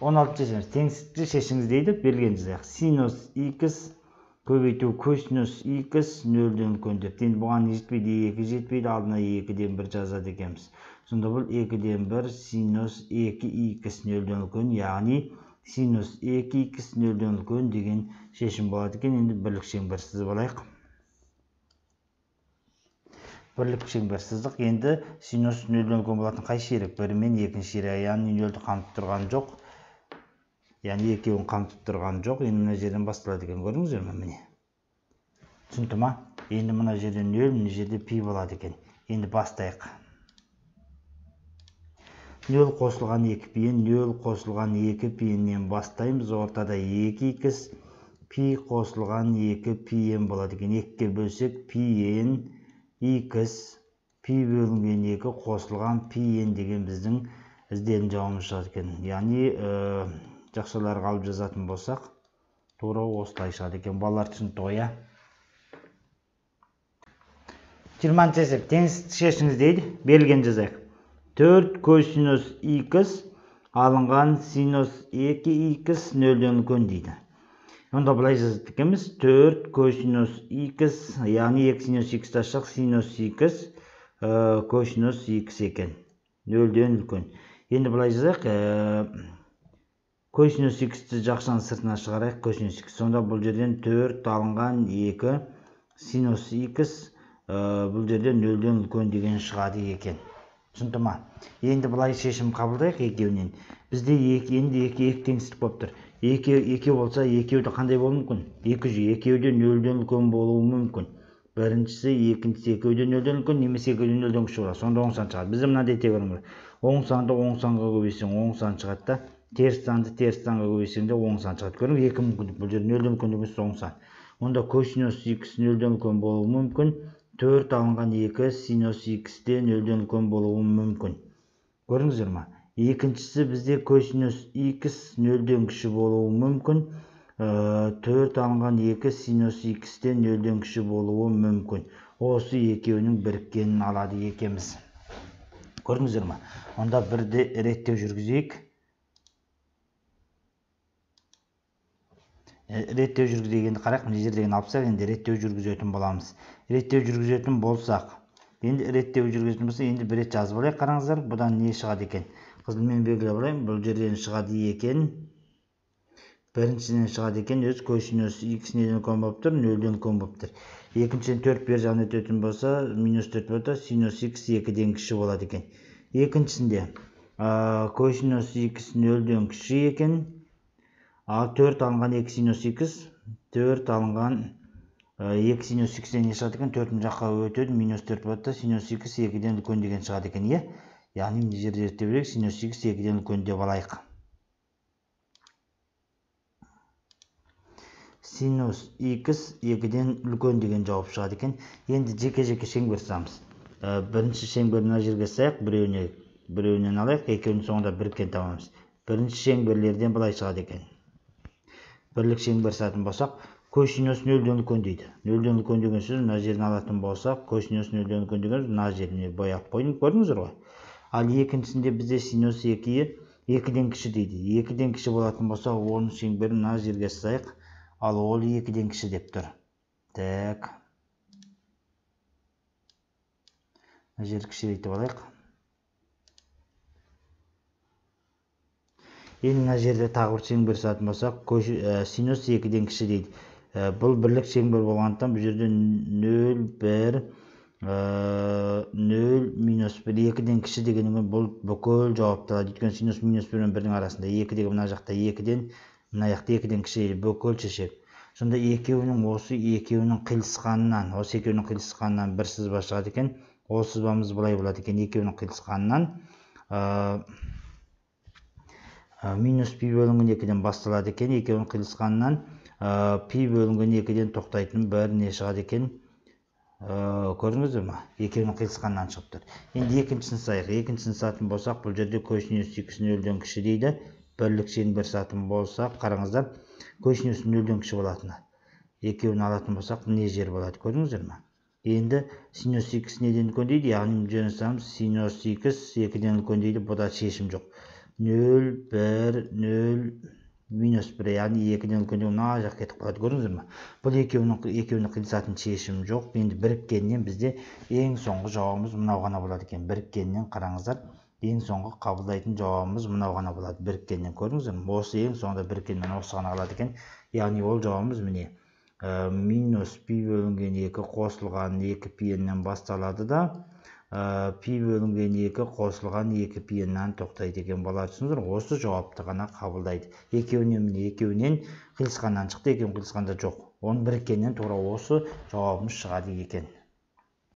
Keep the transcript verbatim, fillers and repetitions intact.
он алтынчы шешіміміз теңсіздікті шешіңіз дейді. Берген жазайық. Синус х көбейту косинус х нөлден үлкен деп. Енді бұған жетпейді, екі жетпейді, алдына екіден бір жазады екенбіз. Сонда бұл екіден бір синус екі х нөлден үлкен, яғни синус екі х нөлден үлкен деген шешім болады екен. Енді бірлік шеңбер сызып алайық. Бірлік шеңбер сыздық. Енді синус нөлден үлкен болатын қай ширек? Бірі мен екінші ширек, яғни нөлді қамтып тұрған жоқ. Яғни екеуін қамтып тұрған жоқ. Енді мына жерден басталады екен. Көрдіңіздер ме? Міне. Түсінді ма? Енді мына жерде нөл, мына жерде пи болады екен. Енді бастайық. нөл қосылған екі пиін, нөл қосылған екі пиінен бастаймыз. Ортада екі х, пи қосылған екі пиін болады екен. екіге бөлсек пиін х, пи бөлінген екі қосылған пиін деген біздің ізденім жауабымыз шығады екен. Яғни жақшыларға алып жазатын болсақ, тура осылай шығады екен. Балалар түсінікті ғой, иә? жиырманыншы есеп теңсіздікті шешіңіз дейді. Берілген жазайық. төрт косинус х алынған синус екі х нөлден үлкен дейді. Онда былай жазады екенбіз. төрт косинус х, яғни екі синус х ташақ синус х косинус х екен. нөлден үлкен. Енді былай жазайық. Косинус х-ті жақшаның сыртына шығарайық. Косинус х. Сонда бұл жерден төрт алынған екі синус х бұл жерден нөлден үлкен деген шығады екен. Түсінді ма? Енді былай шешім қабылдайық екеуінен. Бізде енді екі екі теңсіздік болып тұр. Екеу болса, екеуді қандай болуы мүмкін? Екі жүз, екеуде нөлден үлкен болуы мүмкін. Біріншісі, екіншісі екеуде нөлден үлкен, немесе екеуде нөлден кіші болады. Сонда оң сан шығады. Бізде мынандай тегеурін бар. Оң санды оң санға көбейтсең оң сан шығады да, теріс санды теріс санға көбейтсең де оң сан шығады. Көрдіңіз, екі мүмкіндік. Бұл жерде нөлден үлкен емес оң сан. Онда косинус х нөлден үлкен болуы мүмкін. төрт алынған екі синус х-те нөлден үлкен болуы мүмкін. Көрдіңіздер ма? Екіншісі бізде косинус х нөлден кіші болуы мүмкін. төрт алынған екі синус х-те нөлден кіші болуы мүмкін. Осы екеуінің біріккенін алады екенбіз. Көрдіңіздер ма? Онда бірде реттеу жүргізейік. Реттеу жүргізгенді қарайық. Мына жерден алсақ, енді реттеу жүргізетін боламыз. Реттеу жүргізетін болсақ, енді реттеу жүргізетін болса, енді бір рет жазып алайық. Қараңыздар, бұдан не шығады екен? Қызылмен белгілеп алайын. Бұл жерден шығады екен. Біріншіден шығады екен, өз косинус х неден үлкен болып тұр, нөлден үлкен болып тұр. Екіншіден төрт бер жағына өтетін болса, минус төрт болса, синус х екіден кіші болады екен. Екіншісінде косинус х нөлден кіші екен. Ал төрт алынған екі синус х, төрт алынған екі синус х-ден не шығады екен? төртінші жаққа өтеді, минус төрт болады да, синус х екіден үлкен деген шығады екен, е? Яғни мына жерде зерттеп берейік, синус х екіден үлкен деп алайық. Синус х екіден үлкен деген жауап шығады екен. Енді жеке-жеке шеңбер сызамыз. Бірінші шеңбер мына жерге саяқ, біреуінен алайық, екеуінің соңында біріккен табамыз. Бірінші шеңберлерден былай шығады екен. Бірлік шеңбер сатын болсақ, косинус нөлден үлкен дейді. нөлден үлкен деген сөз мына жерін алатын болсақ, косинус нөлден үлкен деген мына жеріне бояп қойдым, көрдіңіздер ғой. Ал екіншісінде бізде синус екі екіден кіші дейді. екіден кіші болатын болса, оның шеңберін мына жерге сызайық. Ал ол екіден кіші деп тұр. Так. Мына жерді кішірейтіп алайық. Енді мына жерде тағы бір шеңбер сатын болсақ, синус екіден кіші дейді. Бұл бірлік шеңбер болғандықтан бұл жерде нөл, бір, нөл, минус бір, екіден кіші дегенмен бұл бүкіл жауапталады. Өйткені синус минус бір мен бірдің арасында екідегі мына жақта екіден, мына жақта екіден кіші дейді, бүкіл шешек. Сонда екеуінің осы екеуінің қиылысқанынан, осы екеуінің қиылысқанынан бір сызба шығады екен. Ол сызбамыз былай болады екен, екеуінің қиылысқанынан минус пи бөлінген екіден басталады екен. Екеуінің қиылысқанынан пи бөлінген екіден тоқтайтын бір не шығады екен. Көрдіңіздер ме? Екеуінің қиылысқанынан шығып тұр. Енді екіншісін саяқ. Екіншісін сатын болсақ, бұл жерде косинус х нөлден кіші дейді. Бірлік шеңбер сатын болсақ, қараңыздар, косинус нөлден кіші болатыны. Екеуін алатын болсақ, не жер болады? Көрдіңіздер ме? Енді синус х неден үлкен дейді, яғни жөн синус х екіден үлкен дейді, бұда шешім жоқ. нөл, бір, нөл, бір яғни екіден үлкендеу мына жаққа кетіп қалады, көрдіңіздер ме? Бұл екеуінің екеуінің қиылысатын шешімі жоқ. Енді біріккеннен бізде ең соңғы жауабымыз мынау ғана болады екен. Біріккеннен қараңыздар, ең соңғы қабылдайтын жауабымыз мынау ғана болады. Біріккеннен көрдіңіздер ме? Осы ең соңында біріккеннен осы ғана қалады екен. Яғни ол жауабымыз міне минус пи бөлінген екі қосылған екі пи ннен басталады да пи бөлінген екі қосылған екі пи ннен тоқтайды екен. Бала түсіндіңіздер ме? Осы жауапты ғана қабылдайды. Екеуінен міне екеуінен қиылысқаннан шықты, екеуін қиылысқанда жоқ. Оның біріккеннен тура осы жауабымыз шығады екен.